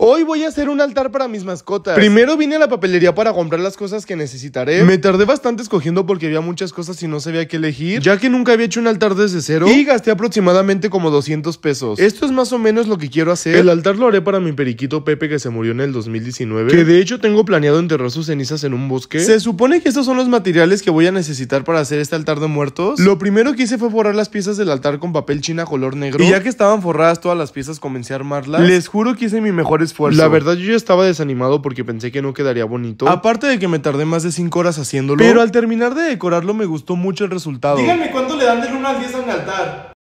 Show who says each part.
Speaker 1: Hoy voy a hacer un altar para mis mascotas. Primero vine a la papelería para comprar las cosas que necesitaré. Me tardé bastante escogiendo porque había muchas cosas y no sabía qué elegir, ya que nunca había hecho un altar desde cero. Y gasté aproximadamente como 200 pesos. Esto es más o menos lo que quiero hacer. El altar lo haré para mi periquito Pepe, que se murió en el 2019. Que de hecho tengo planeado enterrar sus cenizas en un bosque. Se supone que estos son los materiales que voy a necesitar para hacer este altar de muertos. Lo primero que hice fue forrar las piezas del altar con papel china color negro. Y ya que estaban forradas todas las piezas, comencé a armarlas. Les juro que hice mi mejor esfuerzo. La verdad, yo ya estaba desanimado porque pensé que no quedaría bonito. Aparte de que me tardé más de 5 horas haciéndolo. Pero al terminar de decorarlo me gustó mucho el resultado. Díganme cuánto le dan del 1 al 10 a mi altar.